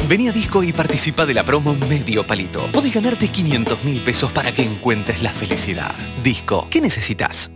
Vení a Disco y participa de la promo Medio Palito. Podés ganarte 500.000 pesos para que encuentres la felicidad. Disco, ¿qué necesitas?